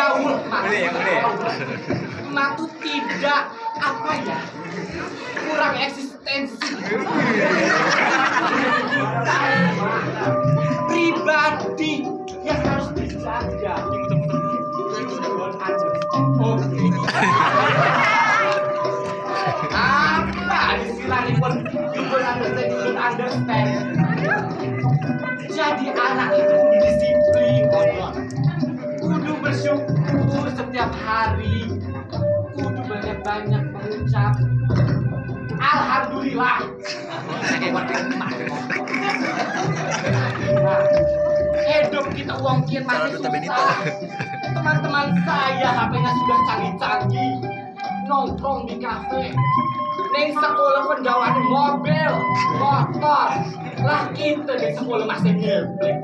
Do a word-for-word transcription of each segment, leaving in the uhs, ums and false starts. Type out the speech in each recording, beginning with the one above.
gaul emak. Boleh ya, boleh ya. Emak tuh tidak apa ya, kurang eksistensi. Pribadi yang harus dijaga. Apa istilahnya pun you understand, you understand. Jadi anak itu kudu disiplin, kudu bersyukur setiap hari, kudu banyak-banyak mengucap alhamdulillah. Hidup kita uang kian masih susah. Teman-teman saya H P-nya sudah canggih-canggih, nongkrong di kafe, neng sekolah penjawaan mobil, motor, lah kita di sekolah masih ngeblek,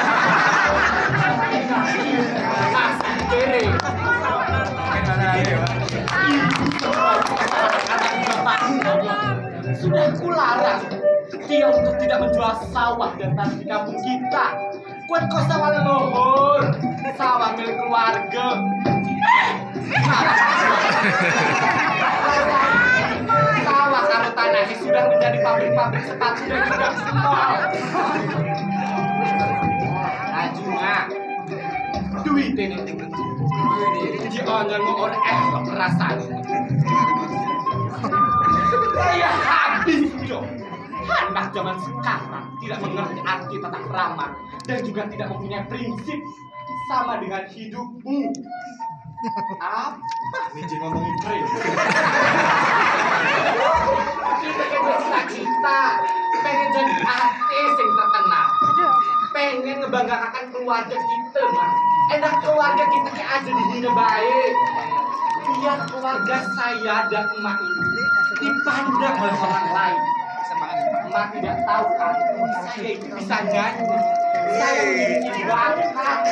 masih kere. Sudah kularang dia untuk tidak menjual sawah dan tanah di kampung kita. Kuat kos sawah leluhur, sawah milik keluarga. Sawah karo tanahnya sudah menjadi pabrik-pabrik sepatu dan juga mall. Ajunga, duit ini, jangan mau orang eh perasaan. Saya habis dong. Anak zaman sekarang tidak mengerti arti tata krama dan juga tidak mempunyai prinsip sama dengan hidupmu. Apa? Ini ngomongin prinsip. Kita kan bercita-cita pengen jadi artis yang terkenal, pengen ngebanggakan keluarga kita, mah. Enak keluarga kita kayak aja dihina baik. Biar keluarga saya dan emak ini dipandang oleh orang lain. Emak tidak tahu kan, saya itu bisa nyanyi, saya memiliki bakat.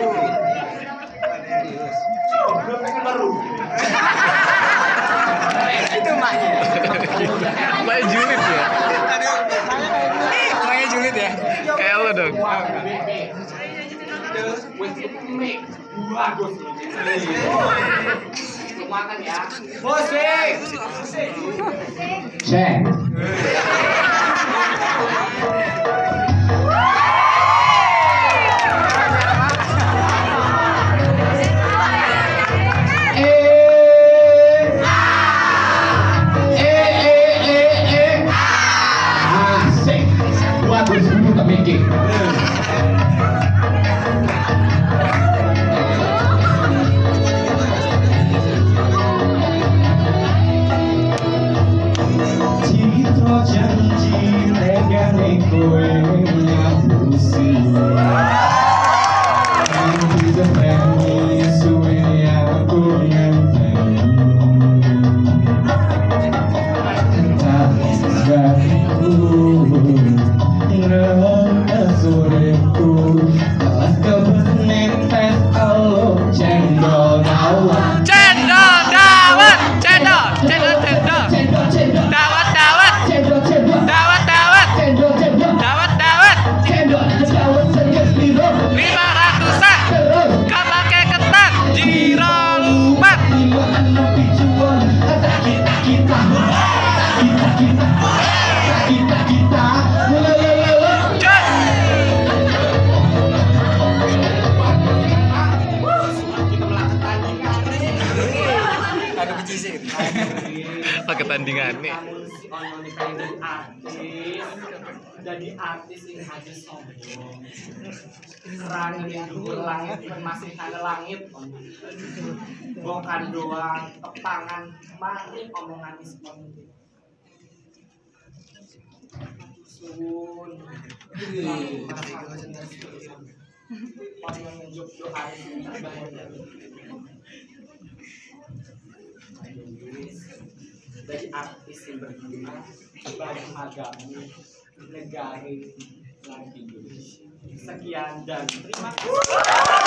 Coba pengen baru. Itu emaknya. Emaknya julid ya. Emaknya julid ya. Kayak lo dong. Bagus. Makan ya. Musik. Cek. Pakai tandingan nih. Jadi artis ini aja sombong. Serani dulu langit masih ada langit. Bukan doang tepangan mari omongan Islam. Sun. Orang yang jodoh hari dari artis yang berguna bagi magamu negara lagi Indonesia. Sekian dan terima kasih.